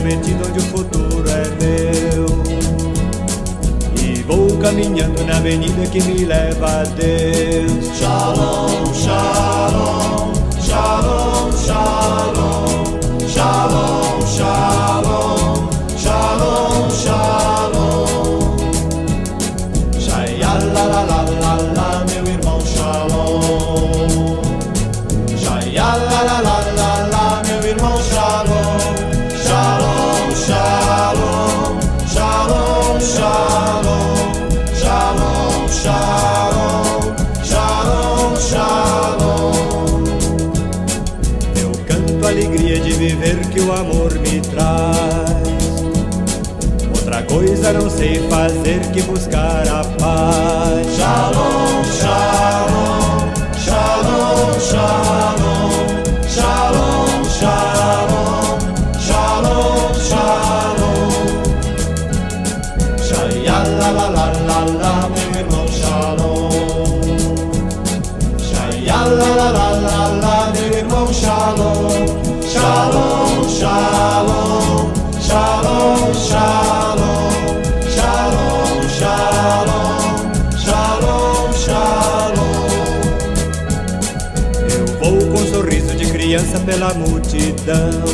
prometido onde o futuro é meu. E vou caminhando na avenida que me leva a Deus. Shalom, shalom, shalom, shalom, shalom, shalom, shalom, shalom. Shaya la la la la la, meu irmão, shalom. Shaya la la la la la, meu irmão, shalom. Shalom, shalom, shalom, shalom, shalom, shalom, shalom, shalom. Eu canto a alegria de viver que o amor me traz. Outra coisa não sei fazer que buscar a paz. Shalom, shalom, shalom, shalom, shalom, shalom, shalom, shalom. Shaya la la la la la, meu irmão, shalom. Shaya la la la la la, meu irmão, shalom. Shalom, shalom, shalom, shalom, shalom, shalom, shalom, shalom. Eu vou com um sorriso de criança pela multidão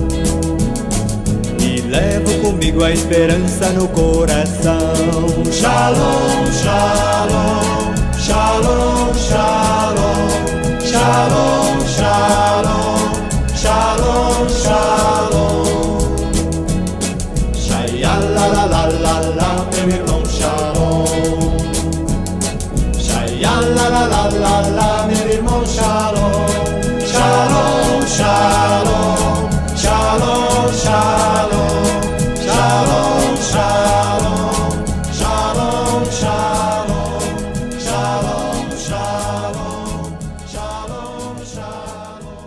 e levo comigo a esperança no coração. Shalom, shalom, shalom, shalom, shalom, shalom, shalom, shalom. Shaya la la la la la, meu irmão, shalom. Shaya la la la la la, meu irmão, shalom. Shalom, shalom, shalom, shalom, shalom, shalom, shalom, shalom, shalom, shalom, shalom, shalom,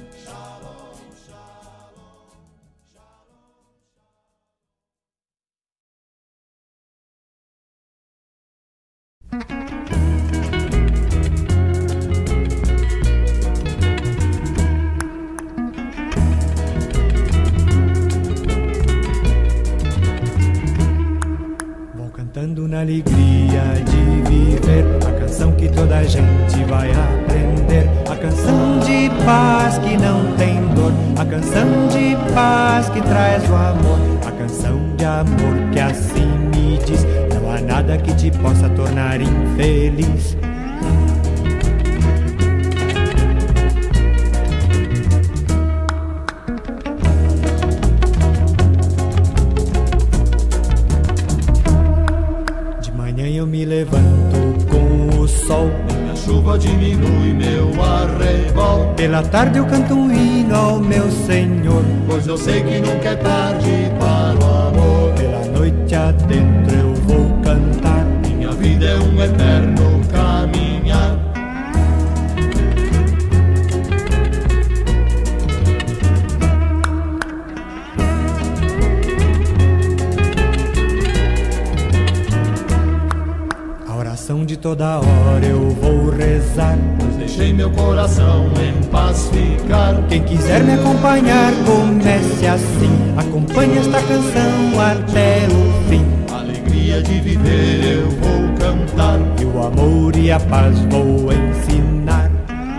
cantando na alegria de viver a canção que toda a gente vai aprender. A canção de paz que não tem dor, a canção de paz que traz o amor, a canção de amor que assim me diz: não há nada que te possa tornar infeliz. Eu me levanto com o sol, minha chuva diminui meu arrebol. Pela tarde eu canto um hino ao meu Senhor, pois eu sei que nunca é tarde para o amor. Pela noite adentro eu vou cantar, minha vida é um eterno caminhar. De toda hora eu vou rezar, pois deixei meu coração em paz ficar. Quem quiser me acompanhar, comece assim, acompanhe esta canção até o fim. A alegria de viver eu vou cantar, e o amor e a paz vou ensinar.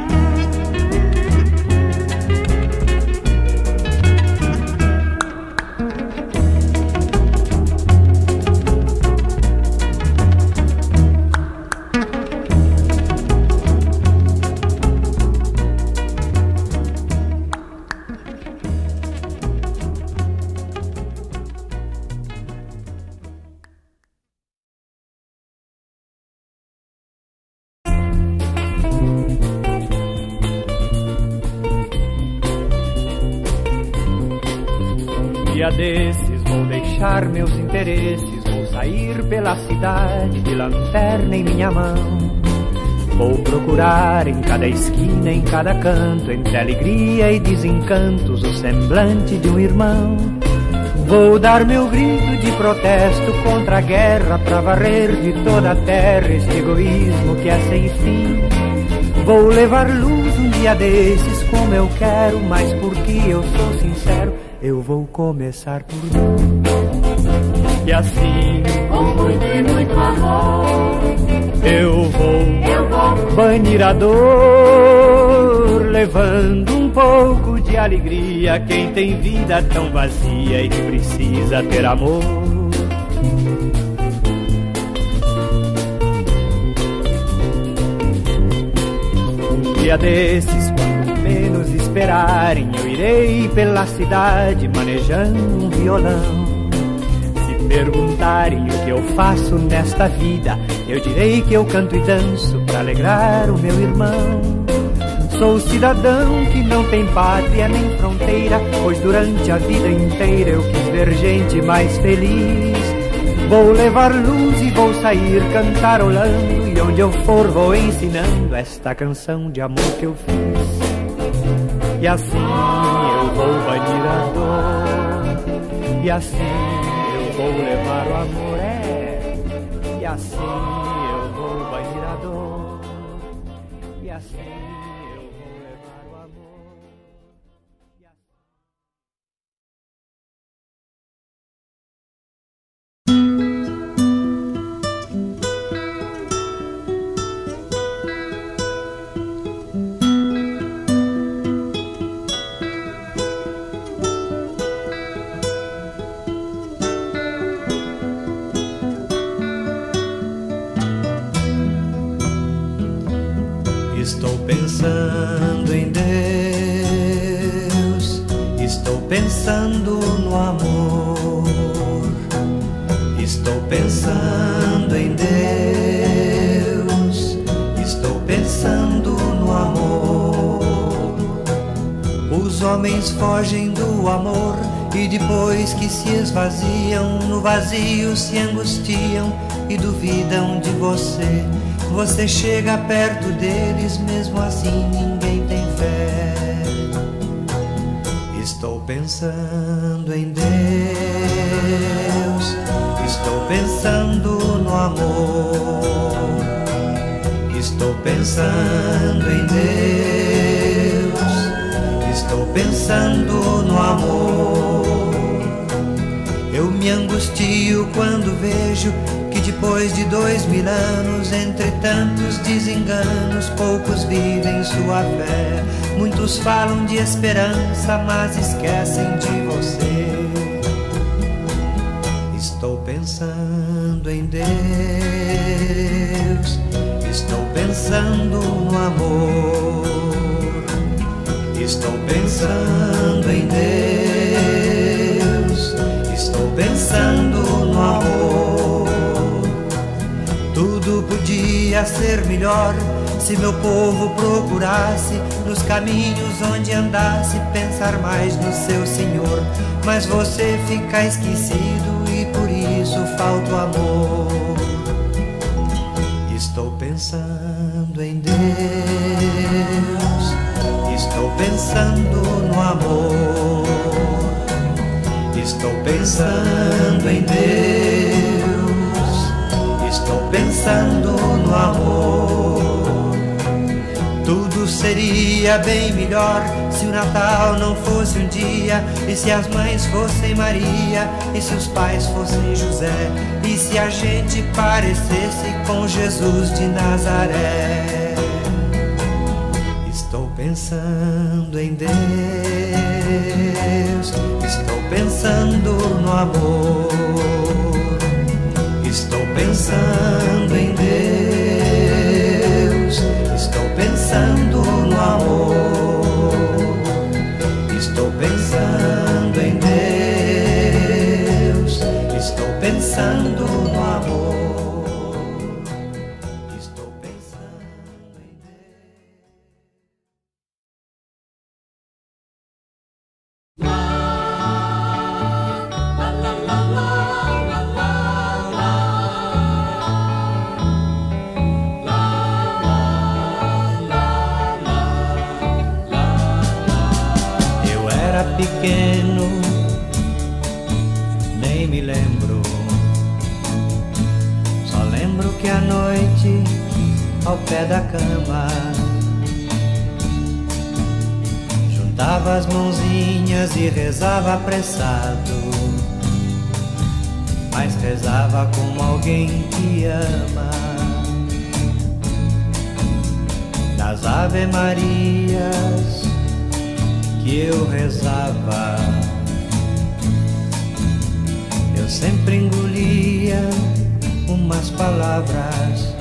Dia desses vou deixar meus interesses, vou sair pela cidade de lanterna em minha mão. Vou procurar em cada esquina, em cada canto, entre alegria e desencantos, o semblante de um irmão. Vou dar meu grito de protesto contra a guerra, pra varrer de toda a terra este egoísmo que é sem fim. Vou levar luz um dia desses como eu quero, mas porque eu sou sincero, eu vou começar por mim. E assim, com muito e muito amor, eu vou banir a dor, levando um pouco de alegria quem tem vida tão vazia e que precisa ter amor. Um dia desses, quando menos esperarem, eu irei pela cidade manejando um violão. Se perguntarem o que eu faço nesta vida, eu direi que eu canto e danço pra alegrar o meu irmão. Sou cidadão que não tem pátria nem fronteira, pois durante a vida inteira eu quis ver gente mais feliz. Vou levar luz e vou sair cantarolando, e onde eu for vou ensinando esta canção de amor que eu fiz. E assim eu vou banir a dor, e assim eu vou levar o amor, e assim eu vou banir a dor, e assim eu vou levar o amor. Estou pensando em Deus, estou pensando no amor, estou pensando em Deus, estou pensando no amor. Os homens fogem do amor e depois que se esvaziam, no vazio se angustiam e duvidam de você. Você chega perto deles, mesmo assim ninguém tem fé. Estou pensando em Deus, estou pensando no amor, estou pensando em Deus, estou pensando no amor. Eu me angustio quando vejo que depois de 2000 anos, entre tantos desenganos, poucos vivem sua fé. Muitos falam de esperança, mas esquecem de você. Estou pensando em Deus, estou pensando no amor, estou pensando em Deus, estou pensando no amor. Tudo podia ser melhor se meu povo procurasse nos caminhos onde andasse pensar mais no seu Senhor. Mas você fica esquecido e por isso falta o amor. Estou pensando em Deus, estou pensando no amor, estou pensando em Deus, estou pensando no amor. Tudo seria bem melhor se o Natal não fosse um dia, e se as mães fossem Maria, e se os pais fossem José, e se a gente parecesse com Jesus de Nazaré. Estou pensando em Deus, estou pensando no amor, estou pensando em Deus, estou pensando no amor, estou pensando em Deus, estou pensando no amor, estou pensando em pequeno, nem me lembro. Só lembro que à noite, ao pé da cama, Juntava as mãozinhas e rezava apressado, mas rezava como alguém que ama. Nas Ave Marias que eu rezava, eu sempre engolia umas palavras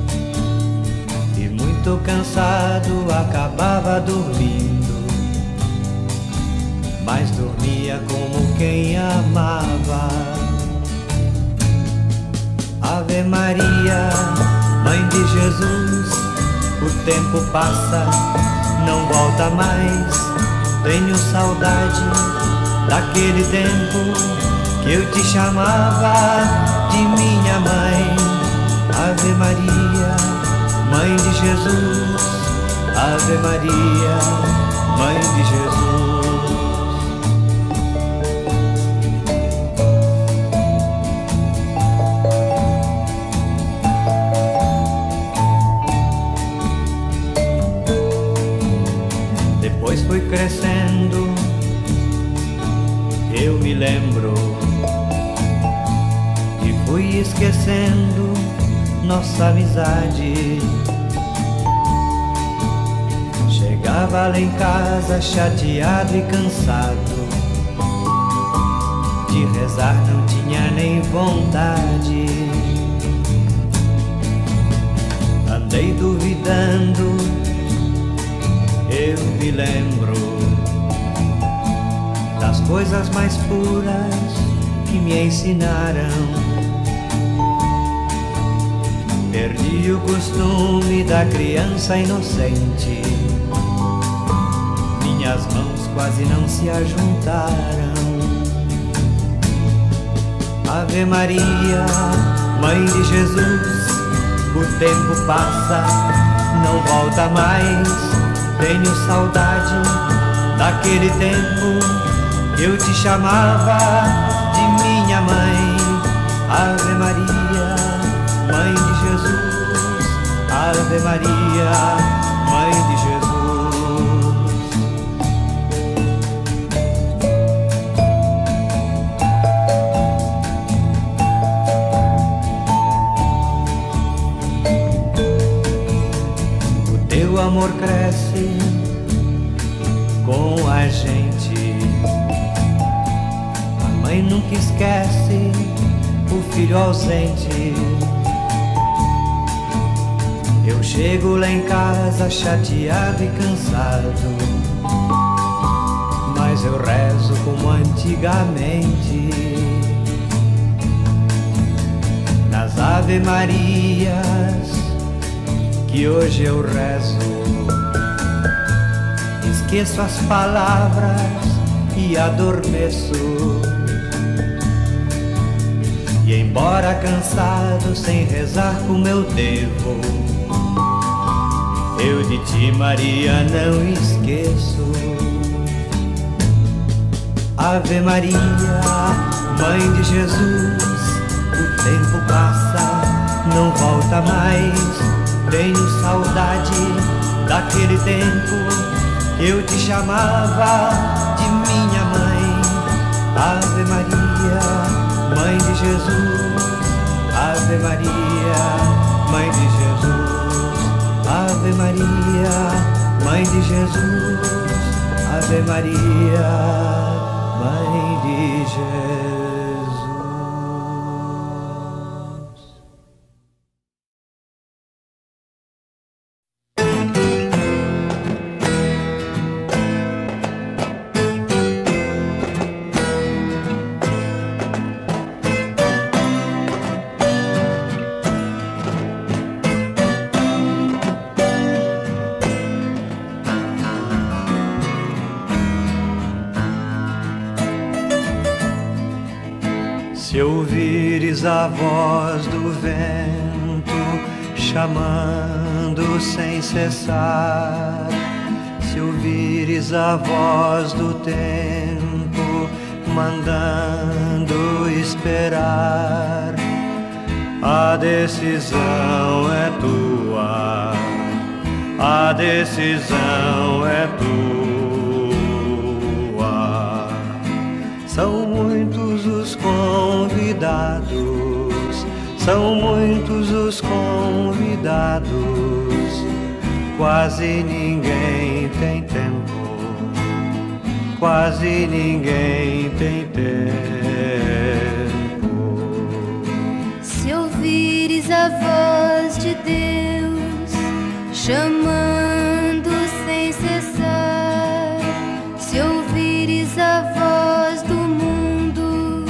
e muito cansado acabava dormindo, mas dormia como quem amava. Ave Maria, Mãe de Jesus, o tempo passa, não volta mais. Tenho saudade daquele tempo que eu te chamava de minha mãe. Ave Maria, Mãe de Jesus, Ave Maria, Mãe de Jesus. Depois fui crescendo, eu me lembro, e fui esquecendo nossa amizade. Chegava lá em casa chateado e cansado, de rezar não tinha nem vontade. Andei duvidando, eu me lembro das coisas mais puras que me ensinaram. Perdi o costume da criança inocente, minhas mãos quase não se ajuntaram. Ave Maria, Mãe de Jesus, o tempo passa, não volta mais. Tenho saudade daquele tempo que eu te chamava de minha mãe. Ave Maria, Mãe de Jesus, Ave Maria, Mãe de Jesus. O teu amor cresce com a gente, a mãe nunca esquece o filho ausente. Eu chego lá em casa chateado e cansado, mas eu rezo como antigamente. Nas Ave Marias que hoje eu rezo, esqueço as palavras e adormeço. E embora cansado, sem rezar como eu devo, eu de ti, Maria, não esqueço. Ave Maria, Mãe de Jesus, o tempo passa, não volta mais. Tenho saudade daquele tempo que eu te chamava de minha mãe. Ave Maria, Mãe de Jesus, Ave Maria, Mãe de Jesus. Ave Maria, Mãe de Jesus, Ave Maria, Mãe de Jesus. Se ouvires a voz do vento chamando sem cessar, se ouvires a voz do tempo mandando esperar, a decisão é tua, a decisão é tua. São muitos os convidados, quase ninguém tem tempo, quase ninguém tem tempo. Se ouvires a voz de Deus chamando sem cessar, se ouvires a voz do mundo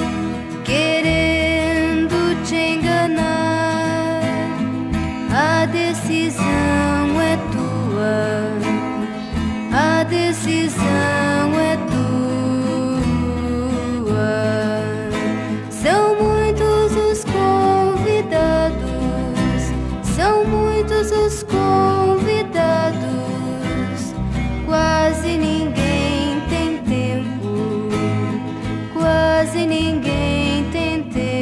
querendo te enganar, a decisão é tua, a decisão é tua. São muitos os convidados, são muitos os convidados, quase ninguém tem tempo, quase ninguém tem tempo.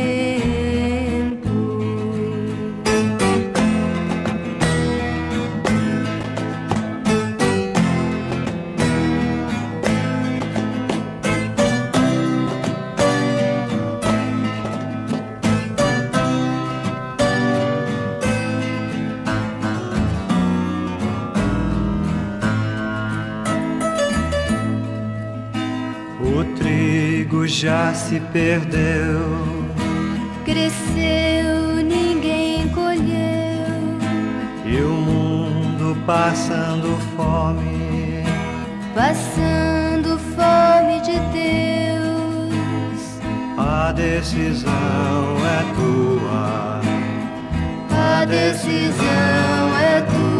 O trigo já se perdeu, Cresceu, ninguém colheu, e o mundo passando fome. passando fome de Deus. A decisão é tua, A decisão é tua.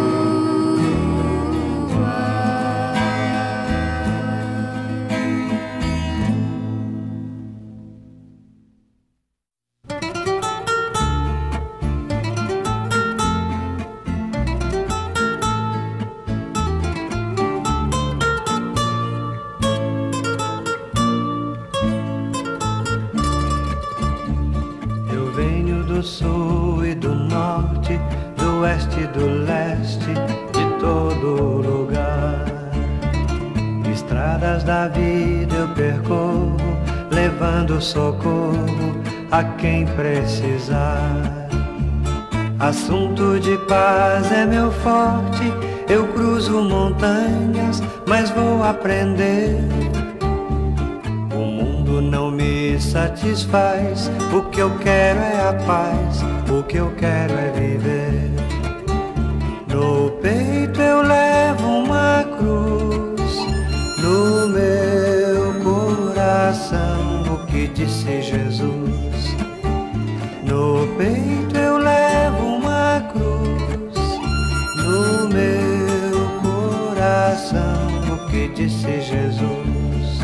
Eu venho do sul e do norte, do oeste e do leste, de todo lugar. Estradas da vida eu percorro, levando socorro a quem precisar. Assunto de paz é meu forte, eu cruzo montanhas, mas vou aprender. O mundo não me satisfaz, o que eu quero é a paz, o que eu quero é viver. No peito eu levo uma cruz, no meu coração o que disse Jesus. No peito eu levo uma cruz, no meu coração o que disse Jesus.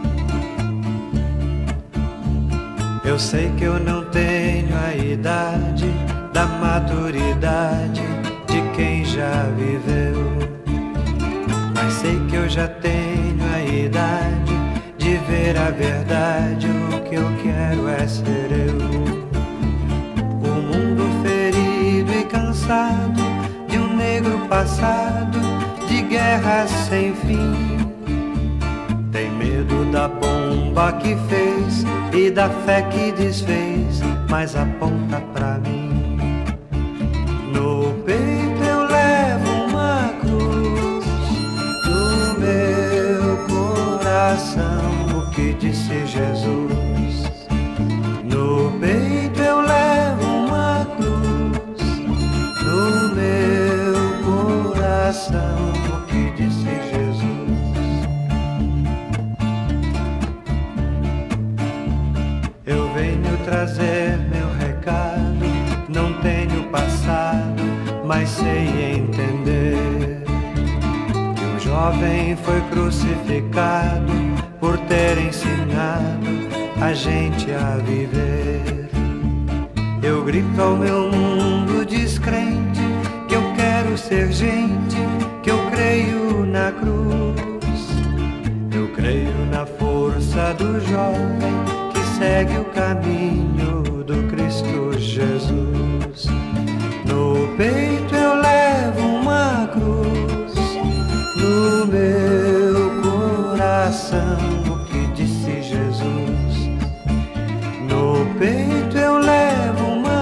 Eu sei que eu não tenho a idade da maturidade de quem já viveu, mas sei que eu já tenho a idade de ver a verdade. O que eu quero é ser eu. O mundo ferido e cansado de um negro passado de guerras sem fim, tem medo da bomba que fez e da fé que desfez, mas aponta pra mim. No peito eu levo uma cruz, no meu coração o que disse Jesus. No peito eu levo uma cruz, no meu coração o que disse Jesus. Eu venho trazer meu recado, não tenho passado, mas sei entender que um jovem foi crucificado por ter ensinado a gente a viver. Eu grito ao meu mundo descrente que eu quero ser gente, que eu creio na cruz. Eu creio na força do jovem que segue o caminho do Cristo Jesus. No peito eu levo uma cruz, no meu coração o que disse Jesus. No peito eu levo uma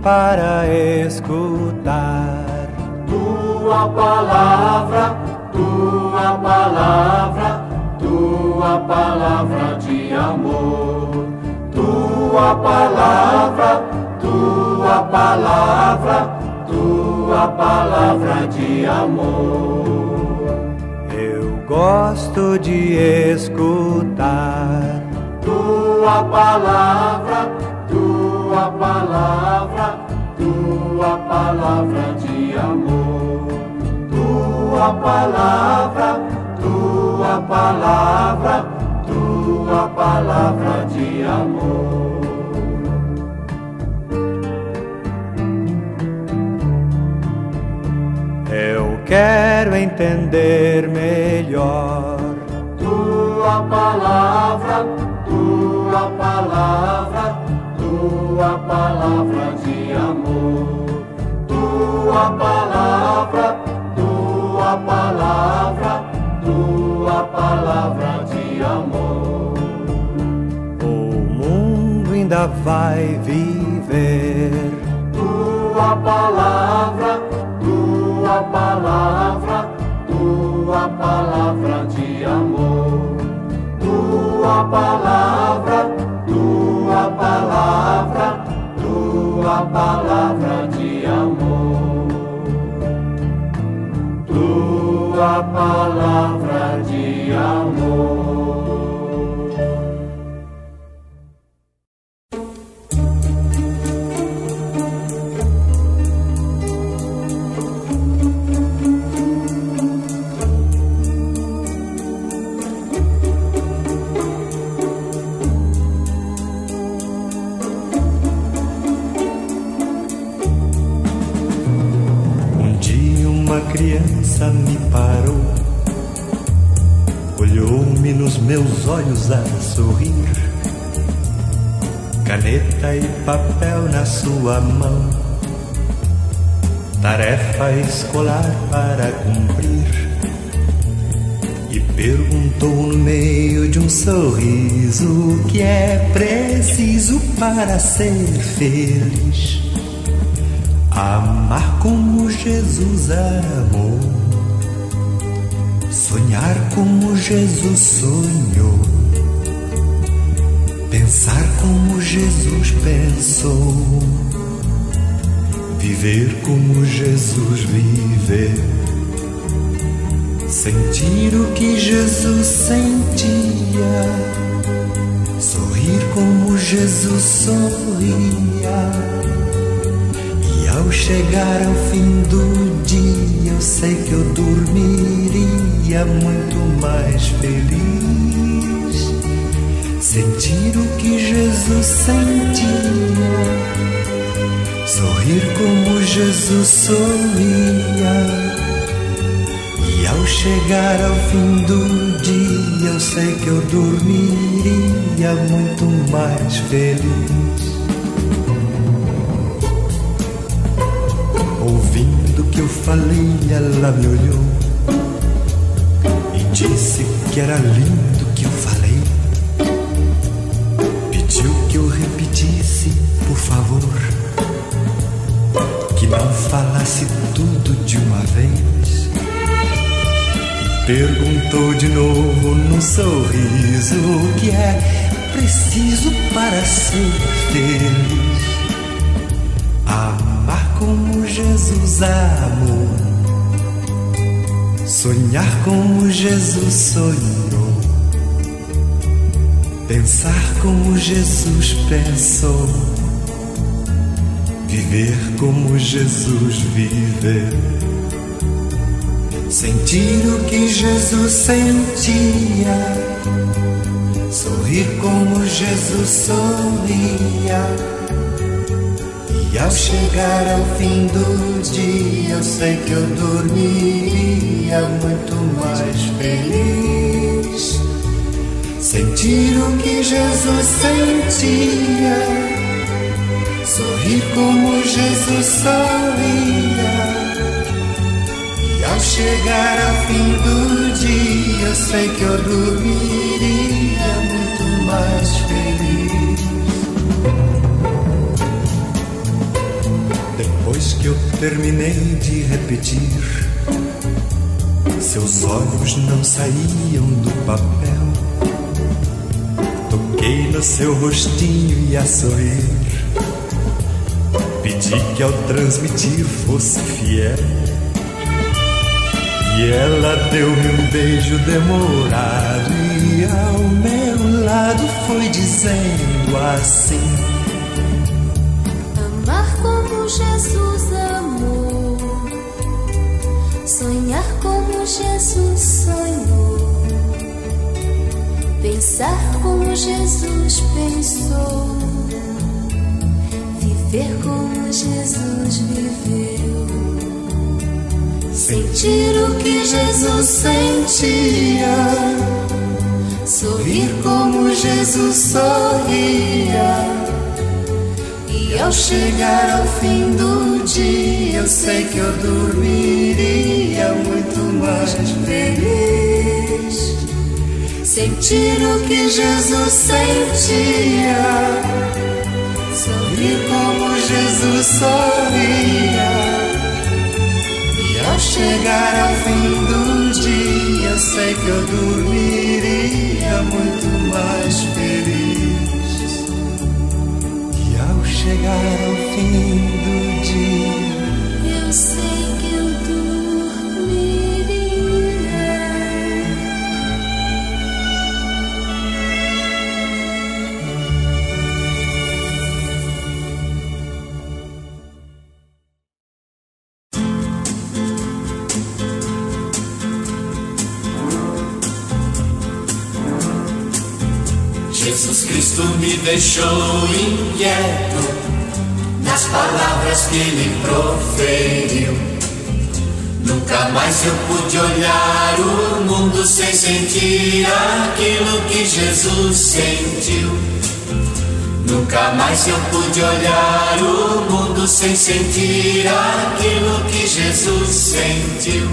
para escutar. Tua palavra, tua palavra, tua palavra de amor. Tua palavra, tua palavra, tua palavra de amor. Eu gosto de escutar. Tua palavra, tua palavra, tua palavra de amor. Tua palavra, tua palavra, tua palavra de amor. Eu quero entender melhor. Tua palavra, tua palavra, tua palavra de amor. Tua palavra, tua palavra, tua palavra de amor. O mundo ainda vai viver. Tua palavra, tua palavra, tua palavra de amor. Tua palavra, tua palavra, tua palavra de amor. Tua palavra de amor. Criança me parou, olhou-me nos meus olhos a sorrir, caneta e papel na sua mão, tarefa escolar para cumprir, e perguntou no meio de um sorriso o que é preciso para ser feliz. Amar como Jesus amou, sonhar como Jesus sonhou, pensar como Jesus pensou, viver como Jesus viveu, sentir o que Jesus sentia, sorrir como Jesus sorria. Ao chegar ao fim do dia, eu sei que eu dormiria muito mais feliz. Sentir o que Jesus sentia, sorrir como Jesus sorria. E ao chegar ao fim do dia, eu sei que eu dormiria muito mais feliz. Ouvindo o que eu falei, ela me olhou e disse que era lindo o que eu falei. Pediu que eu repetisse, por favor, que não falasse tudo de uma vez. E perguntou de novo num sorriso o que é preciso para ser feliz. Amar como Jesus amou, sonhar como Jesus sonhou, pensar como Jesus pensou, viver como Jesus viveu, sentir o que Jesus sentia, sorrir como Jesus sorria. E ao chegar ao fim do dia, eu sei que eu dormiria muito mais feliz. Sentir o que Jesus sentia, sorrir como Jesus sorria. E ao chegar ao fim do dia, eu sei que eu dormiria muito mais feliz. que eu terminei de repetir, seus olhos não saíam do papel. Toquei no seu rostinho e a sorrir, pedi que ao transmitir fosse fiel. E ela deu-me um beijo demorado e ao meu lado foi dizendo assim: amar como Jesus amou, sonhar como Jesus sonhou, pensar como Jesus pensou, viver como Jesus viveu, sentir o que Jesus sentia, sorrir como Jesus sorria. E ao chegar ao fim do dia, eu sei que eu dormiria muito mais feliz. Sentir o que Jesus sentia, sorrir como Jesus sorria. E ao chegar ao fim do dia, eu sei que eu dormiria muito mais feliz. E ao chegar ao fim do dia, eu sei que eu dormiria. Jesus Cristo me deixou inquieto nas palavras que ele proferiu. Nunca mais eu pude olhar o mundo sem sentir aquilo que Jesus sentiu. Nunca mais eu pude olhar o mundo sem sentir aquilo que Jesus sentiu.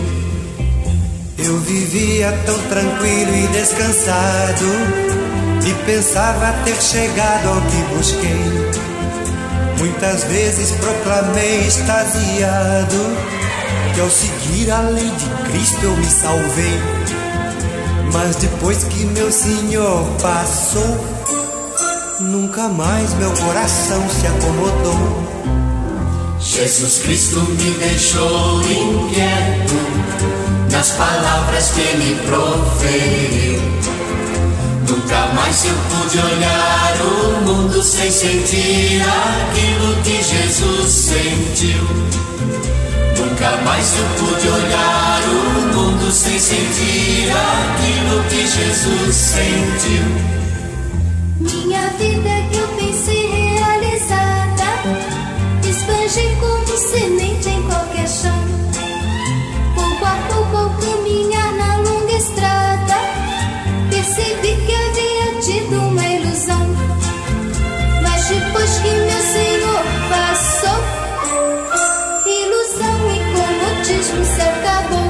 eu vivia tão tranquilo e descansado, e pensava ter chegado ao que busquei. Muitas vezes proclamei extasiado que ao seguir a lei de Cristo eu me salvei. Mas depois que meu Senhor passou, nunca mais meu coração se acomodou. Jesus Cristo me deixou inquieto nas palavras que ele proferiu. Nunca mais eu pude olhar o mundo sem sentir aquilo que Jesus sentiu. Nunca mais eu pude olhar o mundo sem sentir aquilo que Jesus sentiu. Minha vida que eu pensei realizada, esbanjei como semente em qualquer chão. Pouco a pouco ao caminhar na longa estrada, percebi que havia tido uma ilusão. Mas depois que meu Senhor passou, ilusão e comodismo se acabou.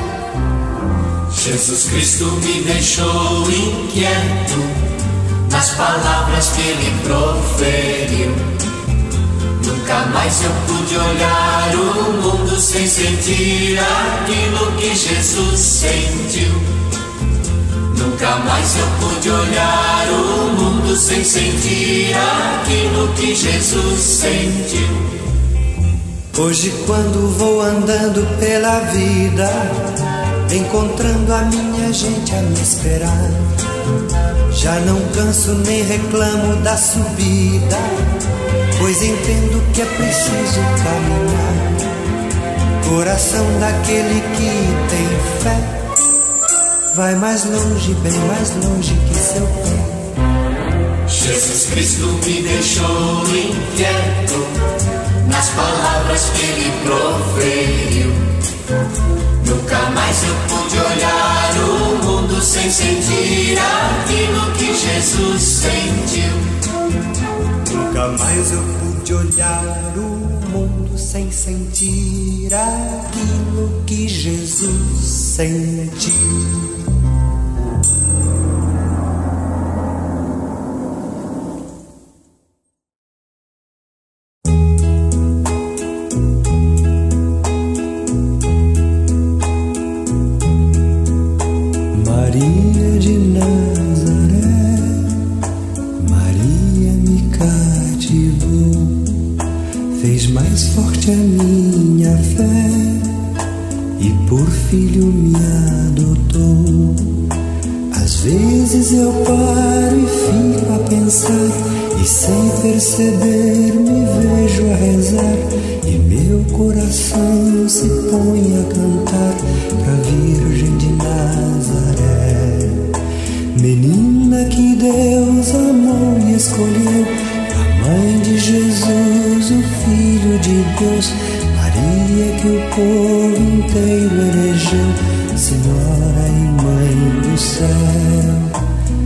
Jesus Cristo me deixou inquieto nas palavras que ele proferiu. Nunca mais eu pude olhar o mundo sem sentir aquilo que Jesus sentiu. Nunca mais eu pude olhar o mundo sem sentir aquilo que Jesus sentiu. Hoje quando vou andando pela vida, encontrando a minha gente a me esperar, já não canso nem reclamo da subida, pois entendo que é preciso caminhar. Coração daquele que tem fé vai mais longe, bem mais longe que seu pé. Jesus Cristo me deixou inquieto nas palavras que ele proferiu. Nunca mais eu pude olhar o mundo sem sentir aquilo que Jesus sentiu. Nunca mais eu pude olhar o mundo sem sentir aquilo que Jesus sentiu. eu paro e fico a pensar, e sem perceber me vejo a rezar, e meu coração se põe a cantar pra Virgem de Nazaré. Menina que Deus amou e escolheu, a mãe de Jesus, o Filho de Deus, Maria que o povo inteiro elegeu, Senhora e Mãe do céu.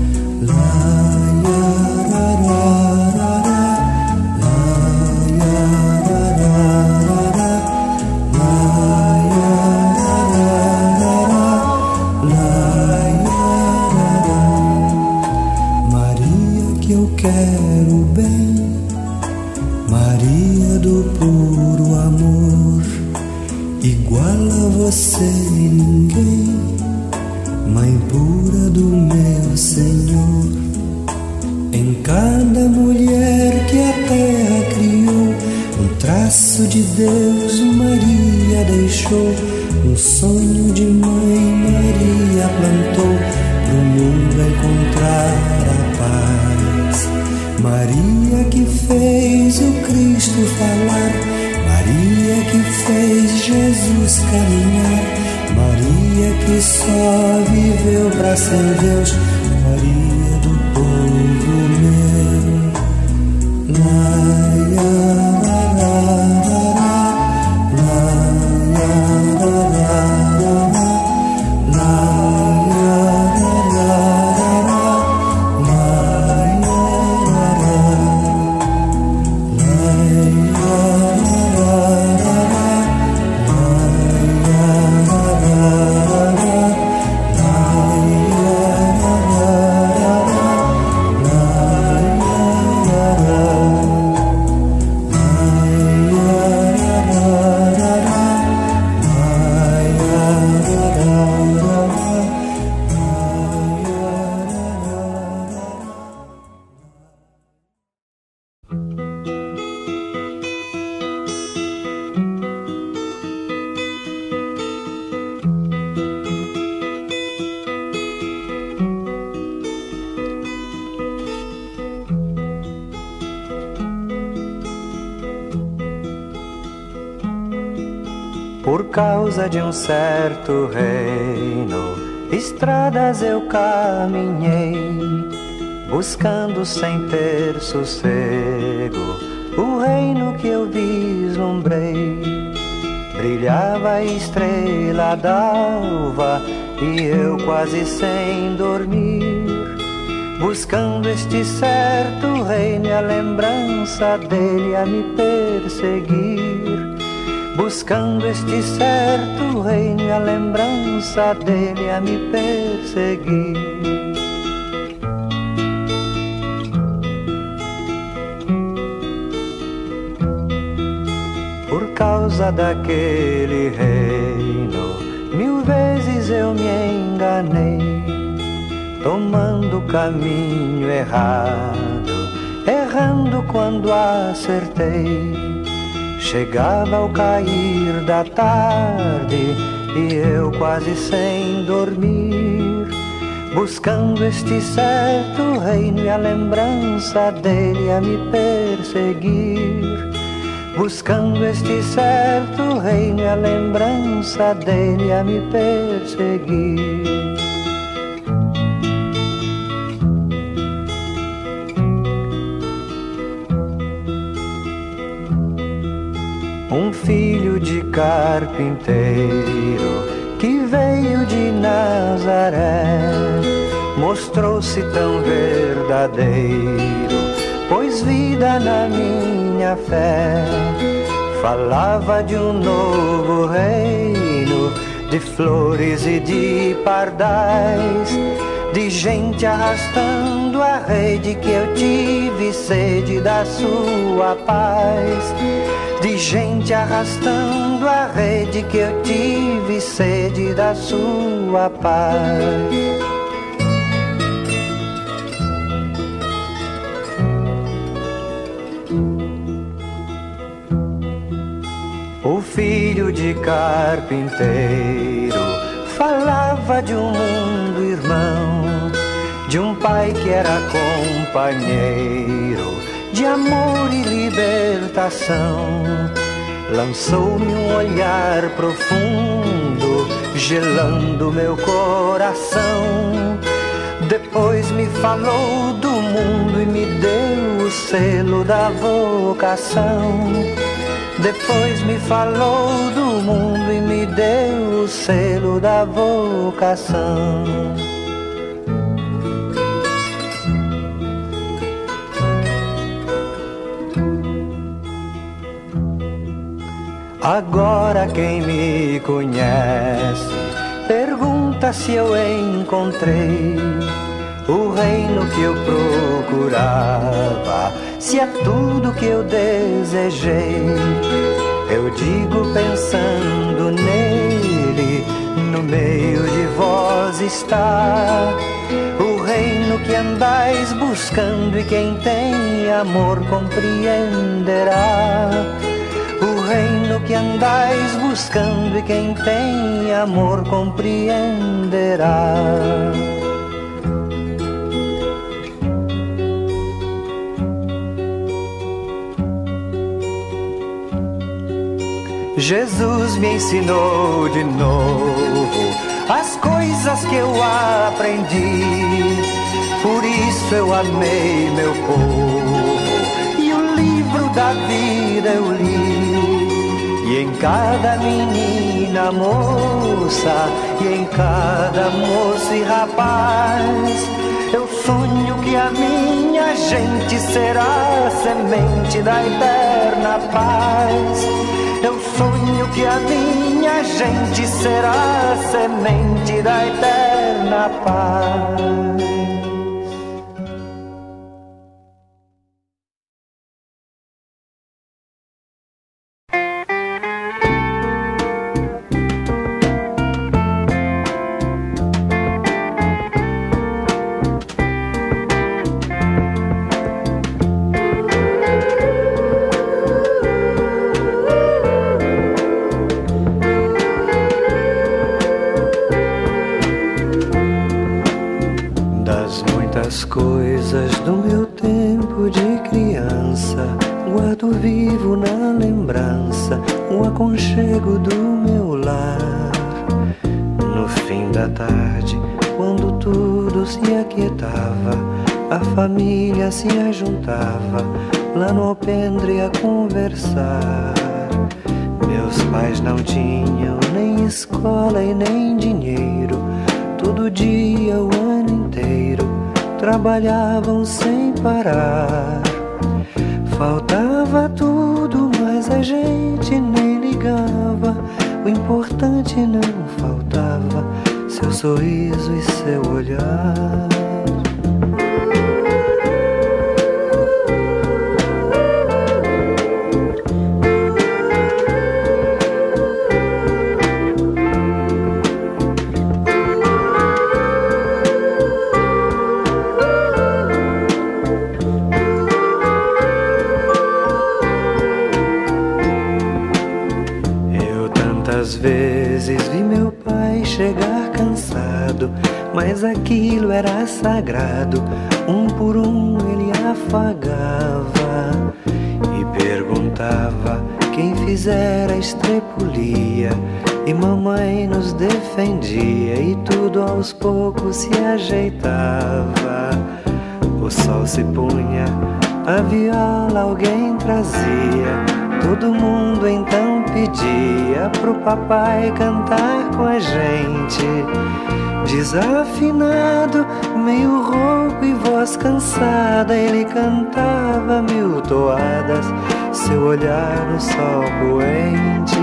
Maria que eu quero bem, Maria do puro amor, igual a você ninguém, Mãe pura do meu Senhor. Em cada mulher que a terra criou, um traço de Deus Maria deixou, um sonho de mãe Maria plantou, pro mundo encontrar a paz. Maria que fez o Cristo falar, Maria que fez Jesus caminhar, Maria que só viveu pra ser Deus, Maria do povo meu. Por causa de um certo reino, estradas eu caminhei, buscando sem ter sossego o reino que eu vislumbrei. Brilhava a estrela d'alva e eu quase sem dormir, buscando este certo reino e a lembrança dele a me perseguir. Buscando este certo reino e a lembrança dele a me perseguir. Por causa daquele reino, 1000 vezes eu me enganei, tomando o caminho errado, errando quando acertei. Chegava ao cair da tarde e eu quase sem dormir, buscando este certo reino e a lembrança dele a me perseguir. Buscando este certo reino e a lembrança dele a me perseguir. Um filho de carpinteiro que veio de Nazaré mostrou-se tão verdadeiro, pôs vida na minha fé. Falava de um novo reino, de flores e de pardais, de gente arrastando a rede que eu tive sede da sua paz. De gente arrastando a rede que eu tive sede da sua paz. O filho de carpinteiro falava de um mundo irmão, de um pai que era companheiro de amor e libertação. Lançou-me um olhar profundo, gelando meu coração. Depois me falou do mundo e me deu o selo da vocação. Depois me falou do mundo e me deu o selo da vocação. Agora quem me conhece pergunta se eu encontrei o reino que eu procurava, se é tudo que eu desejei. Eu digo pensando nele, no meio de vós está o reino que andais buscando, e quem tem amor compreenderá. O reino que andais buscando, e quem tem amor compreenderá. Jesus me ensinou de novo as coisas que eu aprendi. Por isso eu amei meu povo e o livro da vida eu li. E em cada menina, moça, e em cada moço e rapaz, eu sonho que a minha gente será semente da eterna paz. Eu sonho que a minha gente será semente da eterna paz. Coisas do meu tempo de criança, guardo vivo na lembrança o aconchego do meu lar. No fim da tarde, quando tudo se aquietava, a família se ajuntava lá no alpendre a conversar. Meus pais não tinham nem escola e nem dinheiro, todo dia, o ano inteiro, trabalhavam sem parar. Faltava tudo, mas a gente nem ligava. O importante não faltava, seu sorriso e seu olhar. Às vezes vi meu pai chegar cansado, mas aquilo era sagrado. Um por um ele afagava e perguntava quem fizera a estrepulia. E mamãe nos defendia e tudo aos poucos se ajeitava. O sol se punha, a viola alguém trazia. Todo mundo então pedia pro papai cantar com a gente. Desafinado, meio rouco e voz cansada, ele cantava 1000 toadas, seu olhar no sol poente.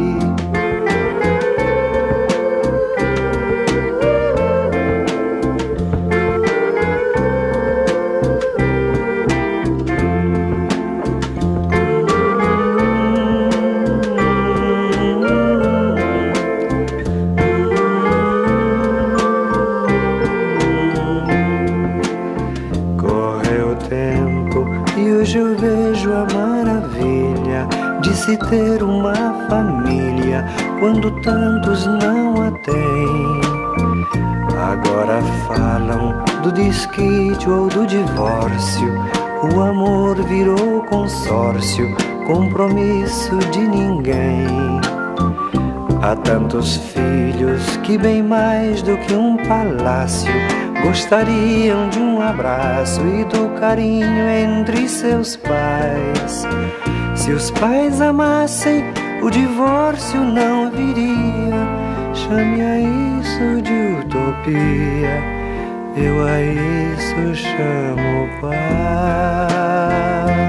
Se ter uma família quando tantos não a têm. Agora falam do desquite ou do divórcio, o amor virou consórcio, compromisso de ninguém. Há tantos filhos que bem mais do que um palácio gostariam de um abraço e do carinho entre seus pais. Se os pais amassem, o divórcio não viria. Chame a isso de utopia, eu a isso chamo paz.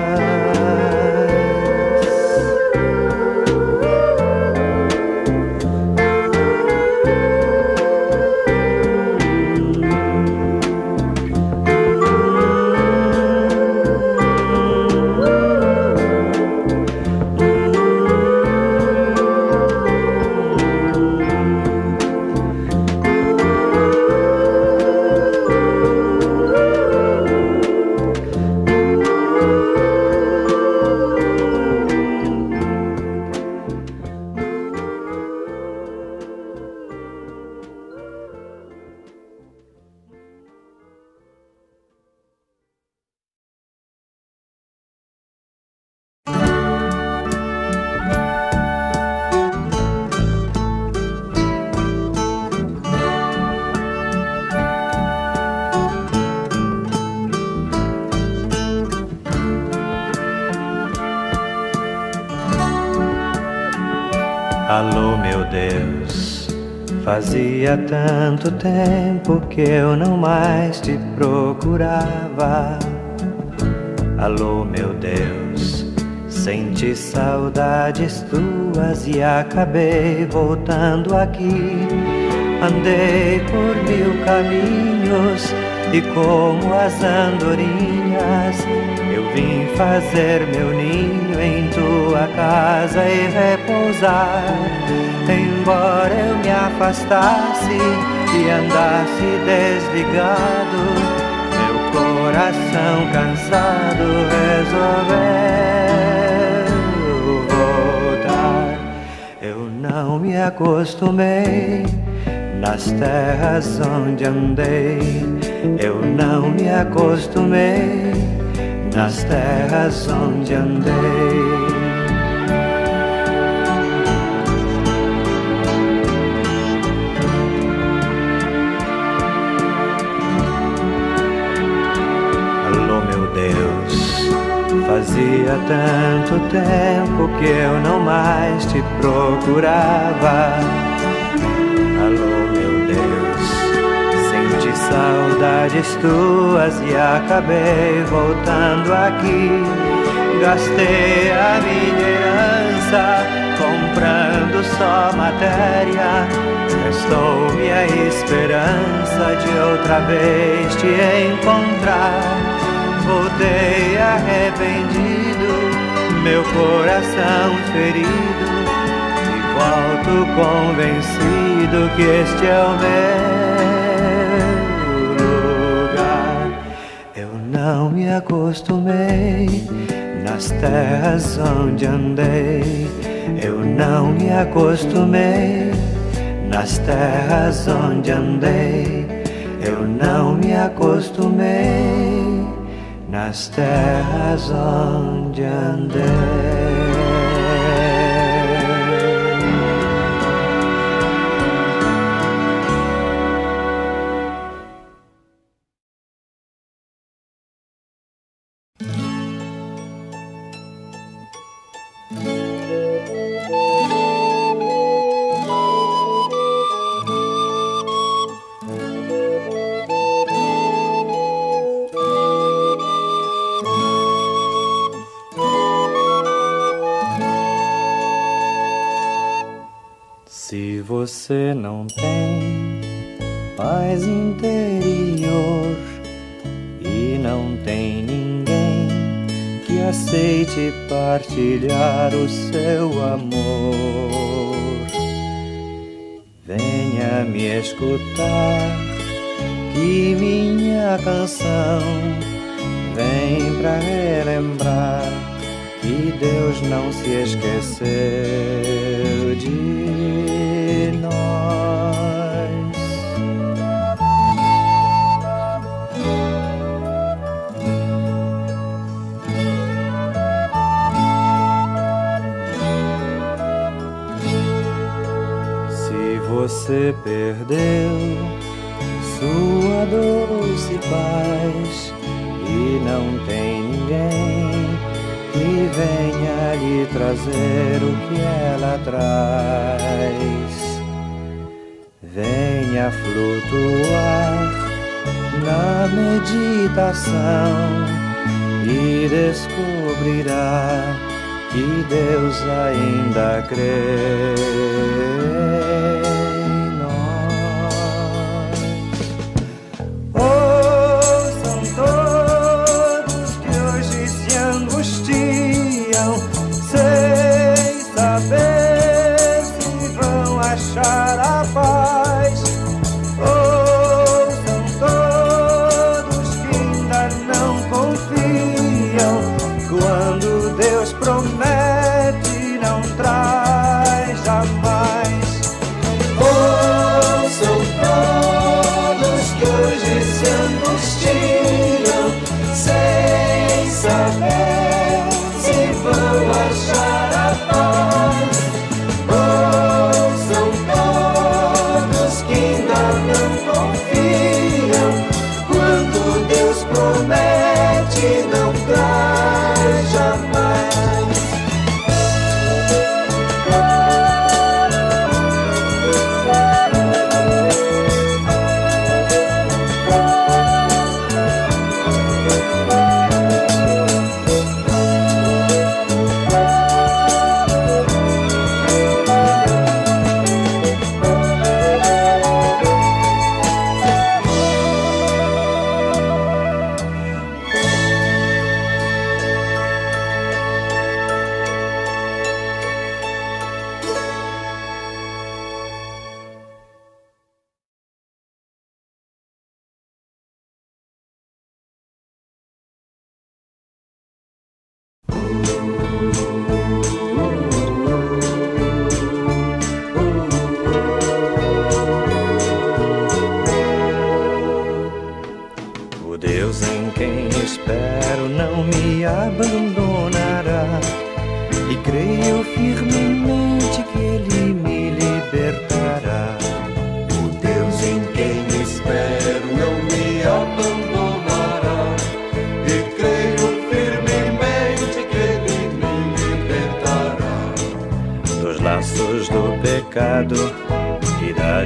Alô, meu Deus, fazia tanto tempo que eu não mais te procurava. Alô, meu Deus, senti saudades tuas e acabei voltando aqui. Andei por 1000 caminhos e como as andorinhas eu vim fazer meu ninho em tua casa e repousar. Embora eu me afastasse e andasse desligado, meu coração cansado resolveu voltar. Eu não me acostumei nas terras onde andei, eu não me acostumei nas terras onde andei. Alô, meu Deus, fazia tanto tempo que eu não mais te procurava. Alô, meu Deus, senti saudades tuas e acabei voltando aqui. Gastei a minha herança comprando só matéria. Restou-me a esperança de outra vez te encontrar. Voltei arrependido, meu coração ferido, e volto convencido que este é o meu lugar. Eu não me acostumei nas terras onde andei, eu não me acostumei nas terras onde andei, eu não me acostumei nas terras onde andei. Se você não tem paz interior e não tem ninguém que aceite partilhar o seu amor, venha me escutar, que minha canção vem pra relembrar que Deus não se esqueceu de nós. você perdeu sua doce paz e não tem ninguém que venha lhe trazer o que ela traz. Venha flutuar na meditação e descobrirá que Deus ainda crê em nós. Ouçam todos que hoje se angustiam, sem saber se vão achar a paz. Ouçam todos que ainda não confiam, quando Deus promete, não traz jamais. Ouçam todos que hoje se angustiam, sem saber se vão achar a paz. Ouçam todos que ainda não confiam, quando Deus promete, não traz jamais. O Deus em quem espero não me abandonará, e creio firmemente que Ele me libertará. O Deus em quem espero não me abandonará, e creio firmemente que Ele me libertará dos laços do pecado e da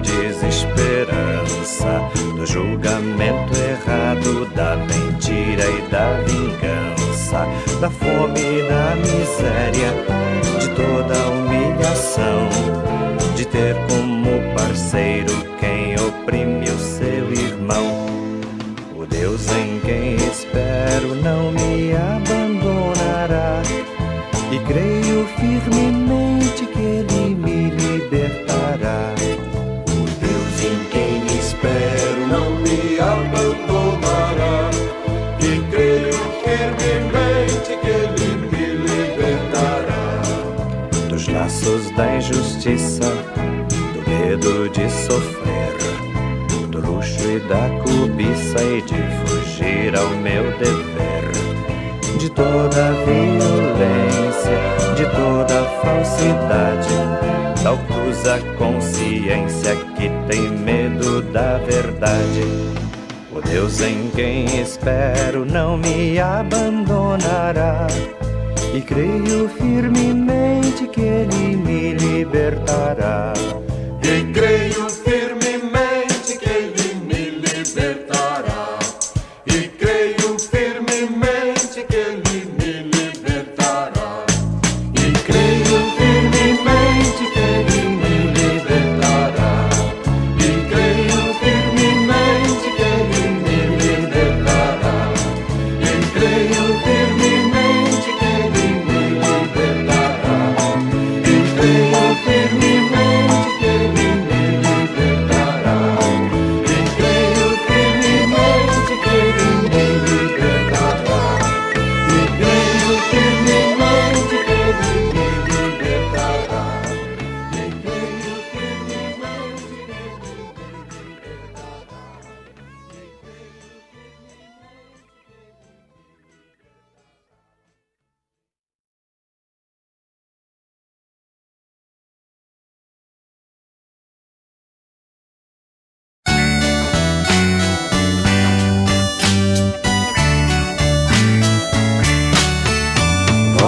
desesperança, do julgamento errado, da mentira e da vingança, da fome e da miséria, de toda a humilhação, de ter como parceiro quem oprime o seu irmão. O Deus em quem espero não me abandonará, e creio firmemente que Ele me libertará. O Deus em quem espero não me abandonará, e creio firmemente que Ele me libertará dos laços da injustiça, do medo de sofrer, do luxo e da cobiça e de fugir ao meu dever, de toda a violência, de toda a falsidade, da obtusa consciência que tem medo da verdade. O Deus em quem espero não me abandonará, e creio firmemente que Ele me libertará. e creio firmemente que Ele me libertará, e creio firmemente que Ele me libertará, e creio firmemente que Ele me libertará, e creio firmemente que Ele me libertará, e creio firmemente que Ele me libertará, e creio firmemente que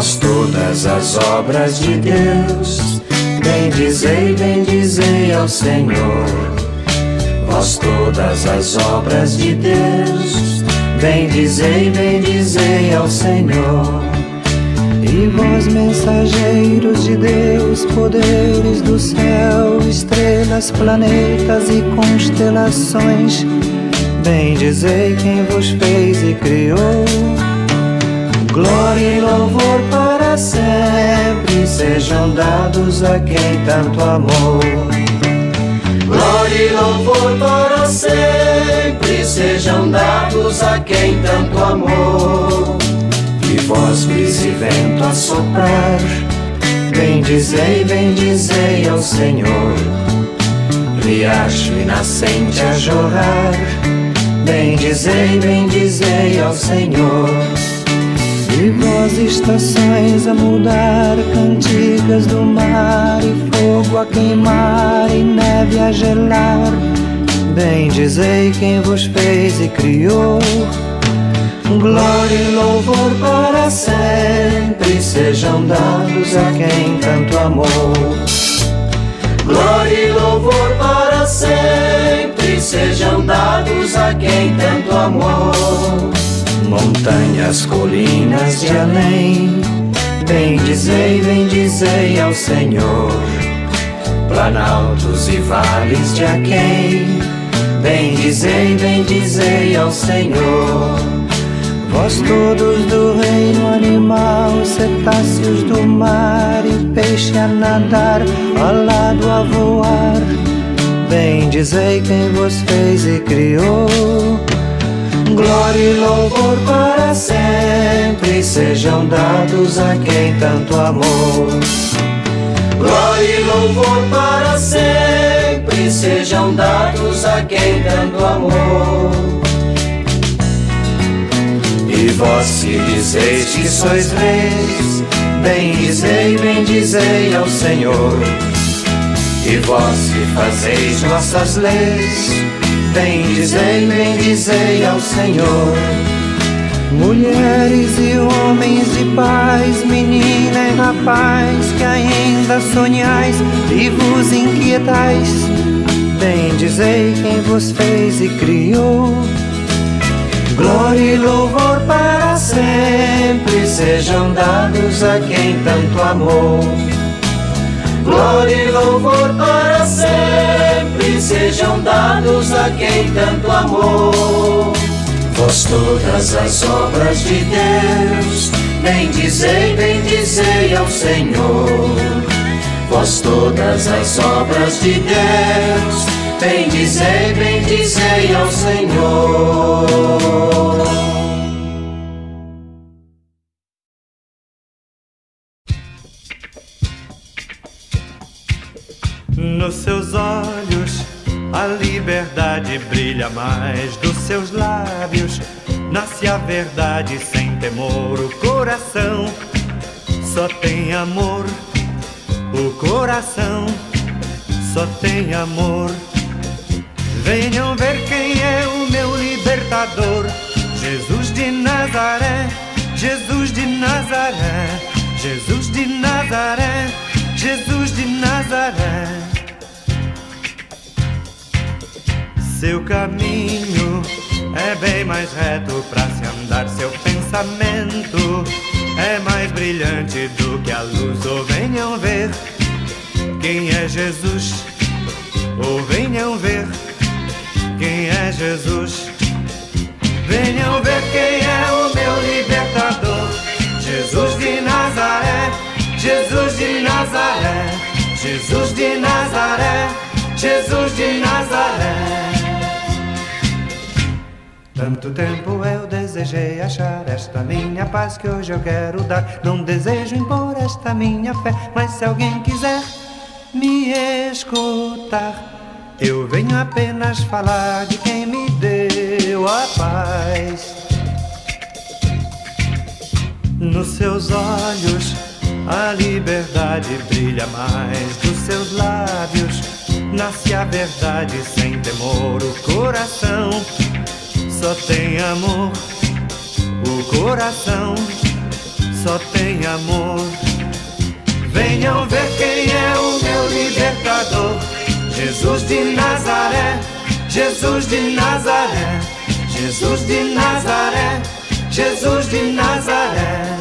Vós todas as obras de Deus, bendizei ao Senhor. Vós todas as obras de Deus, bendizei ao Senhor. E vós, mensageiros de Deus, poderes do céu, estrelas, planetas e constelações, bendizei quem vos fez e criou. Glória e louvor para sempre sejam dados a quem tanto amou. Glória e louvor para sempre sejam dados a quem tanto amou. E vós, brisa e vento a soprar, bendizei ao Senhor. Riacho e nascente a jorrar, bendizei ao Senhor. E vós, estações a mudar, cantigas do mar, e fogo a queimar, e neve a gelar, bendizei quem vos fez e criou. Glória e louvor para sempre sejam dados a quem tanto amou. Glória e louvor para sempre sejam dados a quem tanto amou. Montanhas, colinas de além, bendizei ao Senhor. Planaltos e vales de aquém, bendizei ao Senhor. Vós todos do reino animal, cetáceos do mar e peixe a nadar, alado a voar, bendizei quem vos fez e criou. Glória e louvor para sempre sejam dados a quem tanto amou. Glória e louvor para sempre sejam dados a quem tanto amou. E vós se dizeis que sois reis, bendizei ao Senhor. E vós se fazeis nossas leis, bendizei ao Senhor. Mulheres e homens e pais, menina e rapaz, que ainda sonhais e vos inquietais, bendizei quem vos fez e criou. Glória e louvor para sempre sejam dados a quem tanto amou. Glória e louvor para sempre sejam dados a quem tanto amou. Vós todas as obras de Deus, bendizei ao Senhor. Vós todas as obras de Deus, bendizei ao Senhor. Nos seus olhos a liberdade brilha mais, dos seus lábios nasce a verdade sem temor. O coração só tem amor, o coração só tem amor. Venham ver quem é o meu libertador, Jesus de Nazaré, Jesus de Nazaré, Jesus de Nazaré, Jesus de Nazaré. Seu caminho é bem mais reto pra se andar, seu pensamento é mais brilhante do que a luz. Ou venham ver quem é Jesus, ou venham ver quem é Jesus. Venham ver quem é o meu libertador, Jesus de Nazaré, Jesus de Nazaré, Jesus de Nazaré, Jesus de Nazaré. Tanto tempo eu desejei achar esta minha paz que hoje eu quero dar. Não desejo impor esta minha fé, mas se alguém quiser me escutar, eu venho apenas falar de quem me deu a paz. Nos seus olhos a liberdade brilha mais, dos seus lábios nasce a verdade sem temor. O coração só tem amor, o coração só tem amor. Venham ver quem é o meu libertador. Jesus de Nazaré, Jesus de Nazaré, Jesus de Nazaré, Jesus de Nazaré.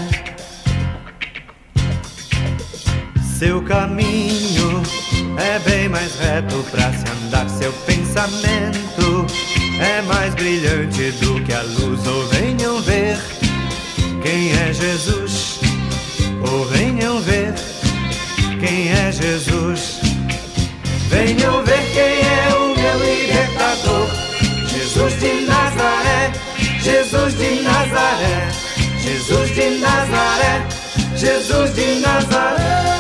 Seu caminho é bem mais reto pra se andar, seu pensamento é mais brilhante do que a luz. Ou venham ver quem é Jesus, ou venham ver quem é Jesus. Venham ver quem é o meu libertador. Jesus de Nazaré, Jesus de Nazaré, Jesus de Nazaré, Jesus de Nazaré.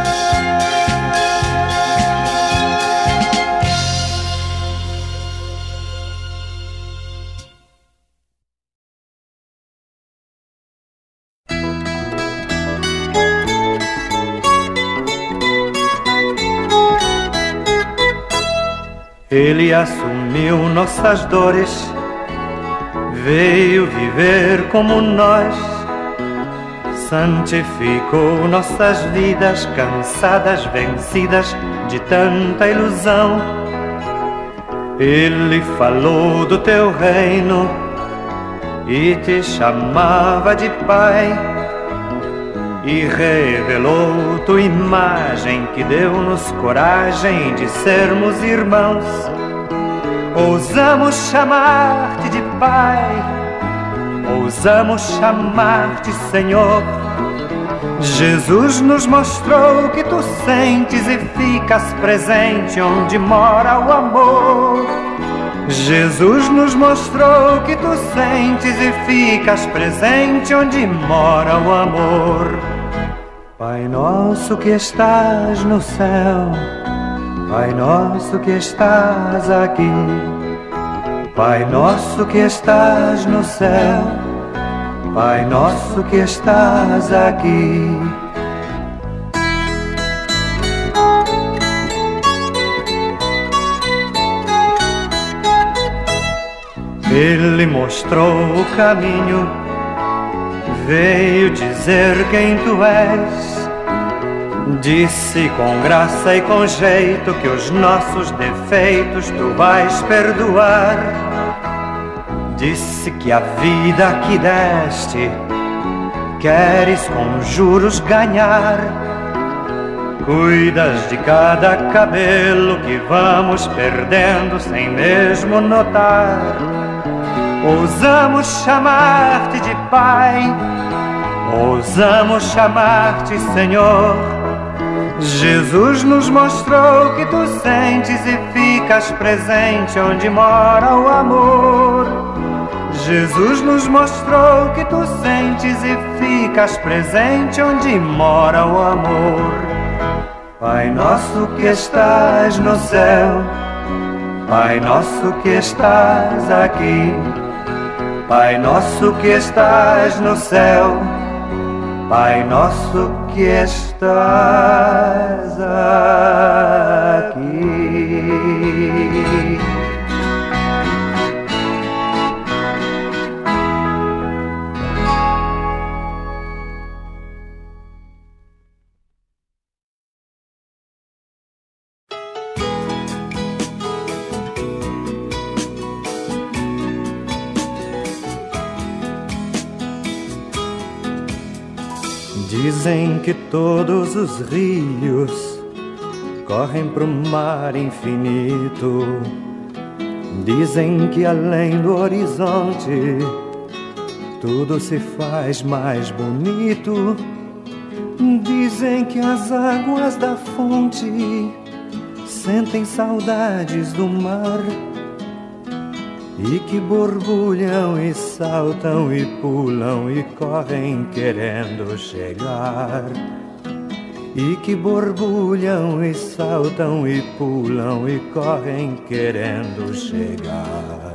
Ele assumiu nossas dores, veio viver como nós, santificou nossas vidas cansadas, vencidas de tanta ilusão. Ele falou do teu reino e te chamava de Pai, e revelou tua imagem que deu-nos coragem de sermos irmãos. Ousamos chamar-te de Pai, ousamos chamar-te Senhor. Jesus nos mostrou que tu sentes e ficas presente onde mora o amor. Jesus nos mostrou que tu sentes e ficas presente onde mora o amor. Pai nosso que estás no céu, Pai nosso que estás aqui, Pai nosso que estás no céu, Pai nosso que estás aqui. Ele mostrou o caminho, veio dizer quem tu és. Disse com graça e com jeito que os nossos defeitos tu vais perdoar. Disse que a vida que deste queres com juros ganhar. Cuidas de cada cabelo que vamos perdendo sem mesmo notar. Ousamos chamar-te de Pai, ousamos chamar-te Senhor. Jesus nos mostrou que tu sentes e ficas presente onde mora o amor. Jesus nos mostrou que tu sentes e ficas presente onde mora o amor. Pai nosso que estás no céu, Pai nosso que estás aqui, Pai nosso que estás no céu, Pai nosso que estás aqui. Dizem que todos os rios correm pro mar infinito. Dizem que além do horizonte tudo se faz mais bonito. Dizem que as águas da fonte sentem saudades do mar e que borbulham e saltam e pulam e correm querendo chegar. E que borbulham e saltam e pulam e correm querendo chegar.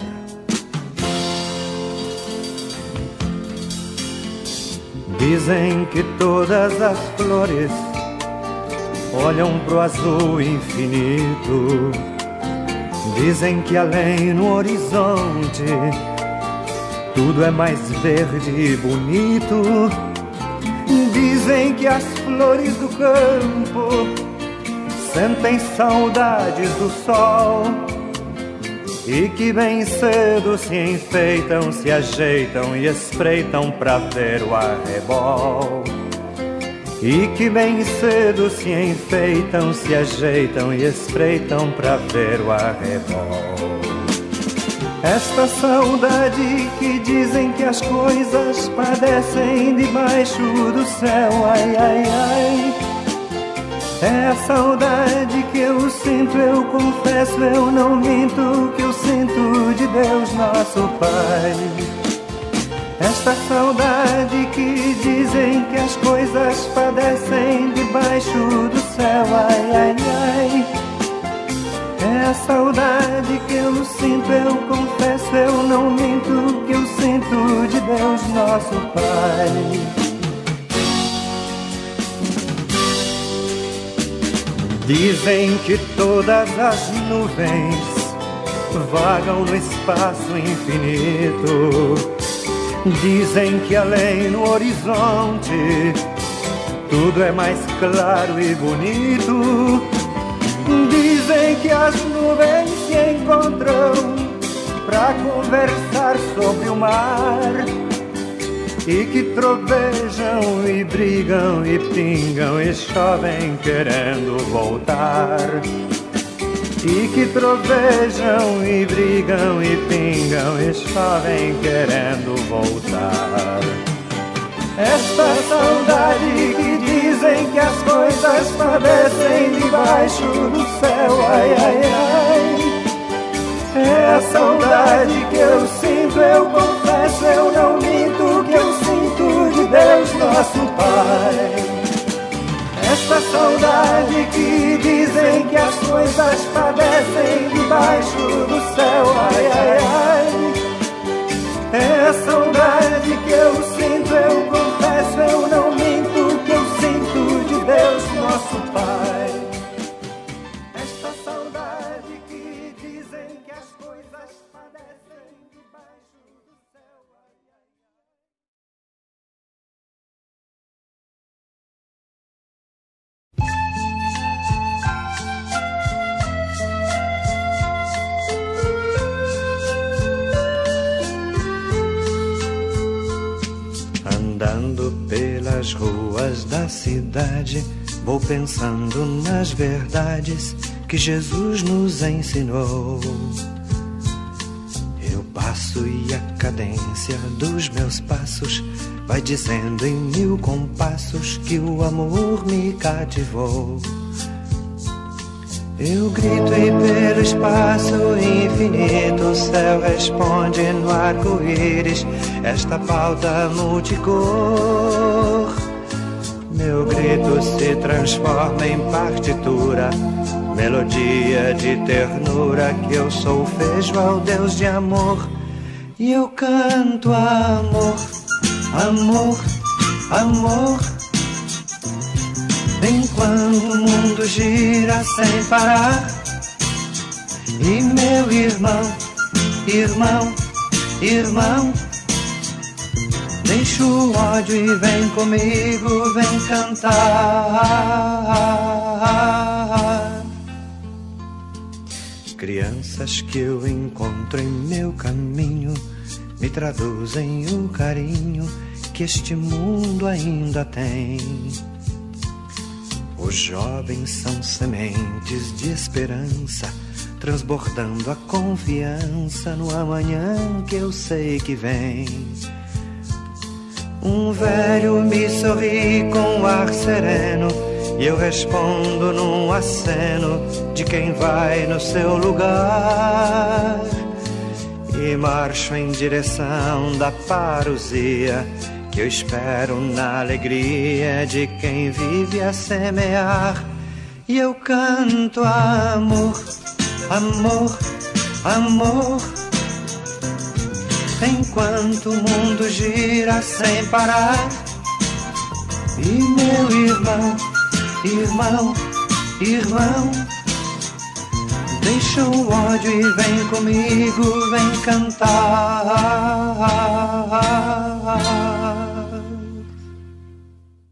Dizem que todas as flores olham pro azul infinito. Dizem que além no horizonte tudo é mais verde e bonito. Dizem que as flores do campo sentem saudades do sol e que bem cedo se enfeitam, se ajeitam e espreitam pra ver o arrebol. E que bem cedo se enfeitam, se ajeitam e espreitam pra ver o arrebol. Esta saudade que dizem que as coisas padecem debaixo do céu, ai, ai, ai. É a saudade que eu sinto, eu confesso, eu não minto, que eu sinto de Deus nosso Pai. Esta saudade que dizem que as coisas padecem debaixo do céu, ai, ai, ai. É a saudade que eu sinto, eu confesso, eu não minto, que eu sinto de Deus nosso Pai. Dizem que todas as nuvens vagam no espaço infinito. Dizem que além no horizonte tudo é mais claro e bonito. Dizem que as nuvens se encontram pra conversar sobre o mar, e que trovejam e brigam e pingam e chovem querendo voltar. E que trovejam e brigam e pingam e chovem querendo voltar. Esta saudade que dizem que as coisas padecem debaixo do céu, ai, ai, ai. É a saudade que eu sinto, eu confesso, eu não minto, que eu sinto de Deus nosso Pai. Esta saudade que dizem que as coisas padecem debaixo do céu, ai, ai, ai. É a saudade que eu sinto, eu confesso, eu não minto, que eu sinto de Deus nosso Pai. Esta saudade que dizem que as coisas padecem debaixo do céu, ai, ai, Andando pelas ruas da cidade, vou pensando nas verdades que Jesus nos ensinou. Eu passo e a cadência dos meus passos vai dizendo em 1000 compassos que o amor me cativou. Eu grito e pelo espaço infinito o céu responde no arco-íris, esta pauta multicor. Meu grito se transforma em partitura, melodia de ternura, que eu solfejo ao Deus de amor. E eu canto amor, amor, amor, enquanto o mundo gira sem parar. E meu irmão, irmão, irmão, deixa o ódio e vem comigo, vem cantar. Crianças que eu encontro em meu caminho me traduzem o carinho que este mundo ainda tem. Os jovens são sementes de esperança, transbordando a confiança no amanhã que eu sei que vem. Um velho me sorri com ar sereno e eu respondo num aceno de quem vai no seu lugar. E marcho em direção da parousia que eu espero na alegria de quem vive a semear. E eu canto amor, amor, amor, enquanto o mundo gira sem parar. E meu irmão, irmão, irmão, deixa o ódio e vem comigo, vem cantar.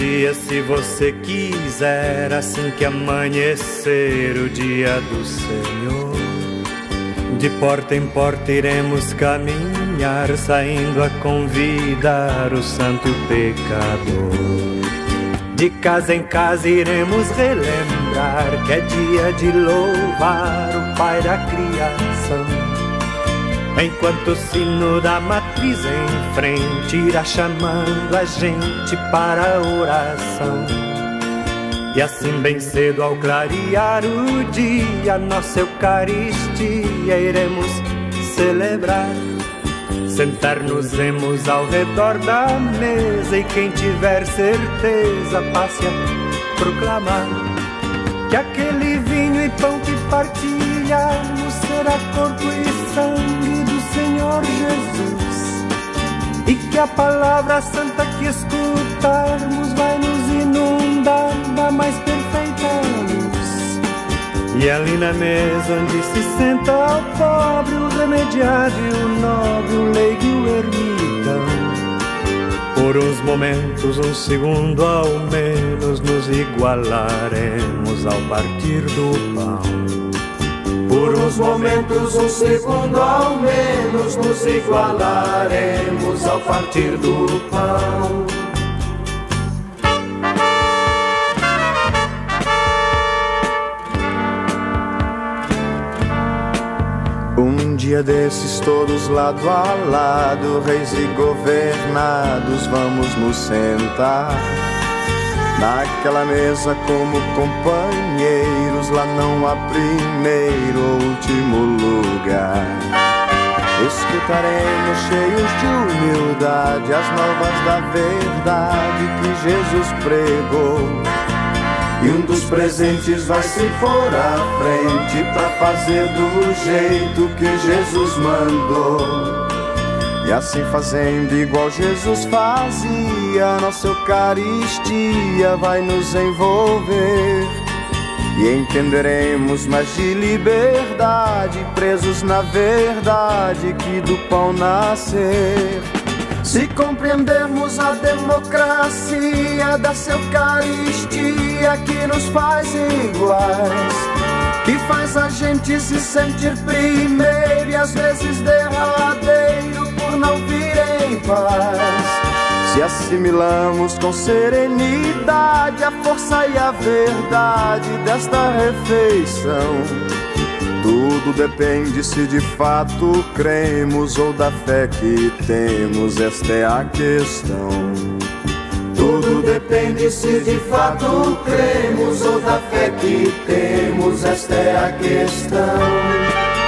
dia, se você quiser, assim que amanhecer o dia do Senhor. De porta em porta iremos caminhar, saindo a convidar o santo pecador. De casa em casa iremos relembrar que é dia de louvar o Pai da criação. Enquanto o sino da matriz em frente irá chamando a gente para a oração. E assim bem cedo ao clarear o dia, nossa Eucaristia iremos celebrar. Sentar-nos-emos ao redor da mesa e quem tiver certeza passe a proclamar que aquele vinho e pão que partilhamos será corpo e sangue do Senhor Jesus, e que a palavra santa que escutarmos vai nos inundar da mais perfeita luz. E ali na mesa onde se senta o pobre, o remediado e o nobre, o leigo e o ermitão, por uns momentos, um segundo ao menos, nos igualaremos ao partir do pão. Por uns momentos, um segundo ao menos, nos igualaremos ao partir do pão. Um dia desses todos lado a lado, reis e governados, vamos nos sentar naquela mesa como companheiros. Lá não há primeiro ou último lugar. Escutaremos cheios de humildade as novas da verdade que Jesus pregou. E um dos presentes vai se pôr à frente pra fazer do jeito que Jesus mandou. E assim fazendo igual Jesus fazia, nossa Eucaristia vai nos envolver. E entenderemos mais de liberdade, presos na verdade que do pão nascer. Se compreendermos a democracia dessa Eucaristia que nos faz iguais, que faz a gente se sentir primeiro e às vezes derradeiro por não vir em paz. Se assimilamos com serenidade a força e a verdade desta refeição, tudo depende se de fato cremos ou da fé que temos, esta é a questão. Tudo depende se de fato cremos ou da fé que temos, esta é a questão.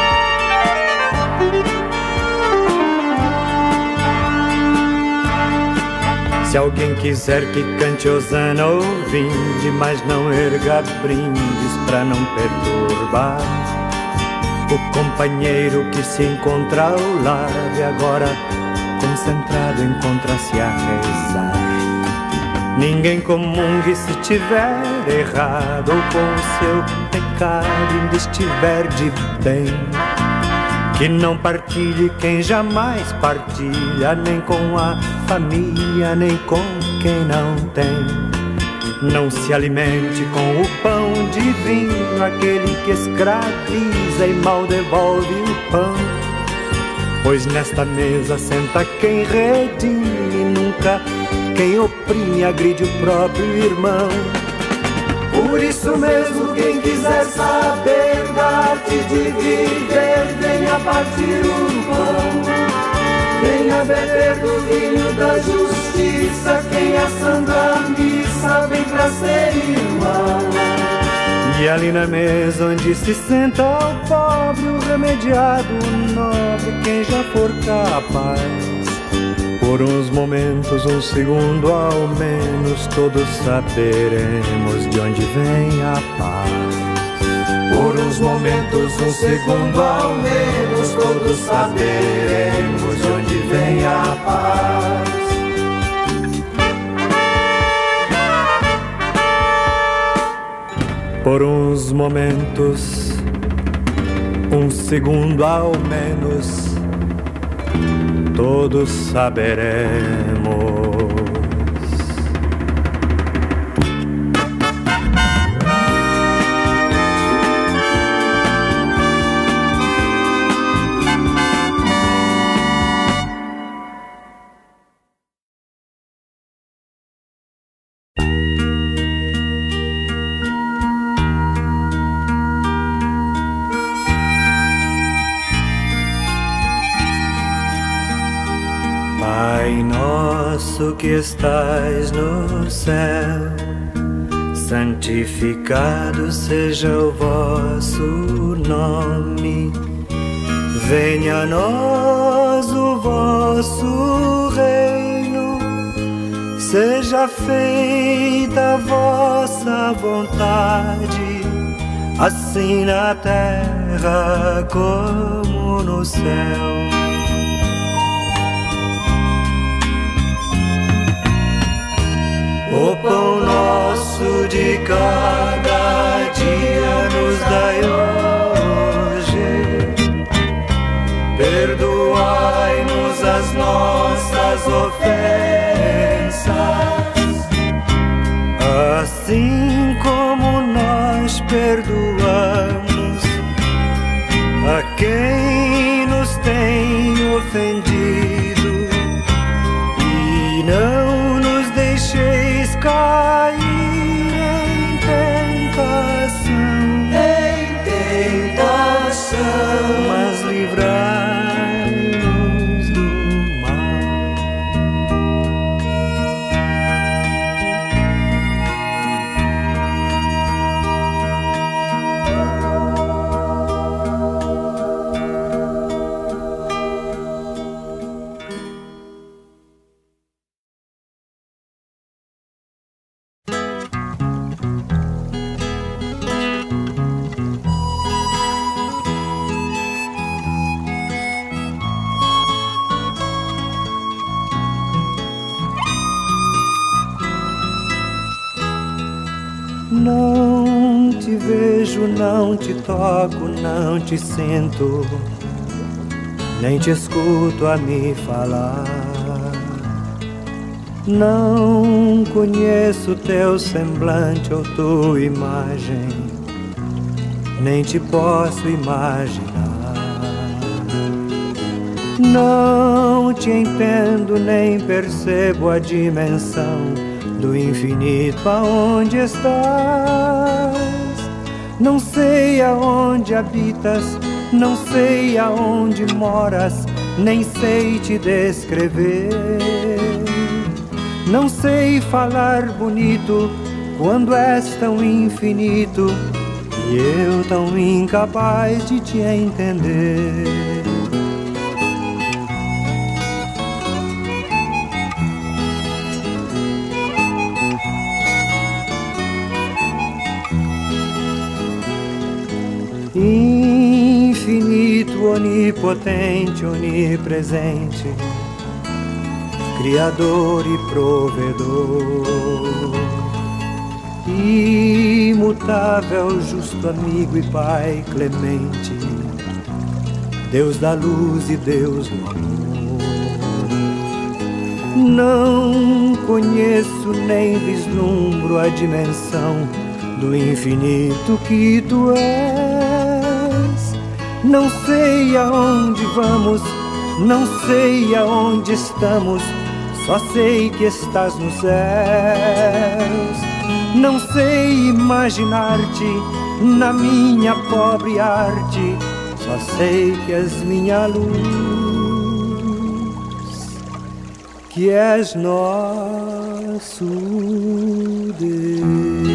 Se alguém quiser que cante hosana ou vinde, mas não erga brindes pra não perturbar o companheiro que se encontra ao lado, e agora concentrado encontra-se a rezar. Ninguém comungue se tiver errado ou com o seu pecado ainda estiver de bem. Que não partilhe quem jamais partilha, nem com a família, nem com quem não tem. Não se alimente com o pão divino, aquele que escraviza e mal devolve o pão. Pois nesta mesa senta quem redime, e nunca quem oprime agride o próprio irmão. Por isso mesmo, quem quiser saber da arte de viver, venha partir o pão. Venha beber do vinho da justiça, quem assando a missa vem pra ser irmão. E ali na mesa onde se senta o pobre, o remediado, o nobre, quem já for capaz, por uns momentos, um segundo ao menos, todos saberemos de onde vem a paz. Por uns momentos, um segundo ao menos, todos saberemos de onde vem a paz. Por uns momentos, um segundo ao menos, todos saberemos nosso que estais no céu, santificado seja o vosso nome. Venha a nós o vosso reino, seja feita a vossa vontade, assim na terra como no céu. O pão nosso de cada dia nos dai hoje, perdoai-nos as nossas ofensas, assim como nós perdoamos a quem nos tem ofendido, e não nos deixeis cair em tentação, mas livrai-nos do mal. Não te vejo, não te toco, não te sinto, nem te escuto a me falar. Não conheço teu semblante ou tua imagem, nem te posso imaginar. Não te entendo, nem percebo a dimensão do infinito aonde estás. Não sei aonde habitas, não sei aonde moras, nem sei te descrever. Não sei falar bonito quando és tão infinito e eu tão incapaz de te entender. Infinito, onipotente, onipresente, Criador e provedor, imutável, justo amigo e Pai clemente, Deus da luz e Deus do amor. Não conheço nem vislumbro a dimensão do infinito que tu és. Não sei aonde vamos, não sei aonde estamos, só sei que estás nos céus. Não sei imaginar-te na minha pobre arte, só sei que és minha luz, que és nosso Deus.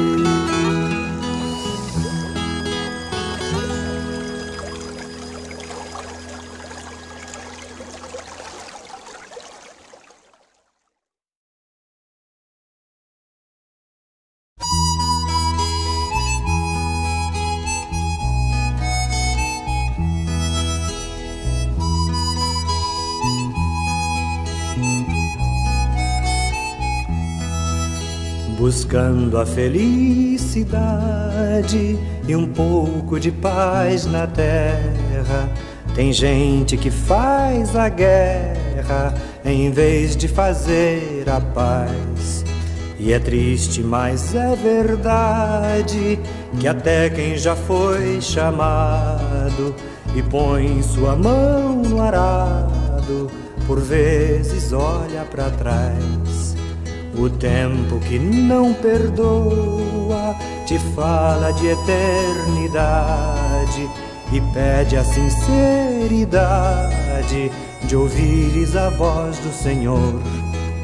Buscando a felicidade e um pouco de paz na terra, tem gente que faz a guerra em vez de fazer a paz. E é triste, mas é verdade, que até quem já foi chamado e põe sua mão no arado, por vezes olha para trás. O tempo que não perdoa te fala de eternidade e pede a sinceridade de ouvires a voz do Senhor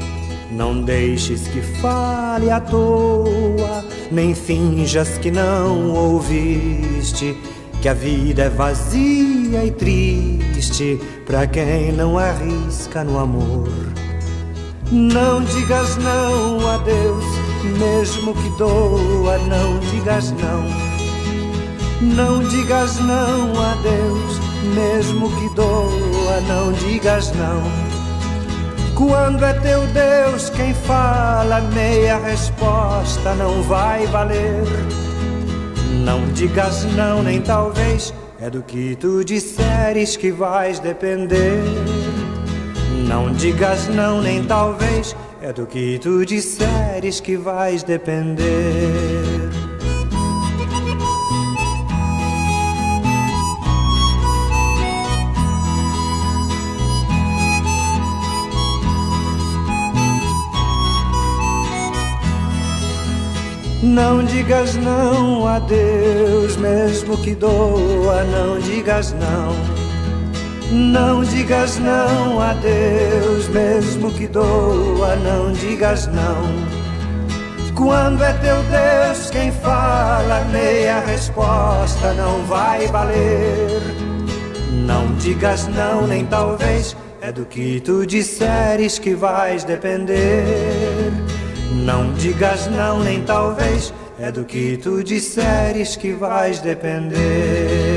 Não deixes que fale à toa, nem finjas que não ouviste, que a vida é vazia e triste pra quem não arrisca no amor. Não digas não a Deus, mesmo que doa, não digas não. Não digas não a Deus, mesmo que doa, não digas não. Quando é teu Deus quem fala, meia resposta não vai valer. Não digas não, nem talvez, é do que tu disseres que vais depender. Não digas não, nem talvez, é do que tu disseres que vais depender. Não digas não a Deus, mesmo que doa, não digas não. Não digas não a Deus, mesmo que doa, não digas não. Quando é teu Deus quem fala, meia resposta não vai valer. Não digas não, nem talvez, é do que tu disseres que vais depender. Não digas não, nem talvez, é do que tu disseres que vais depender.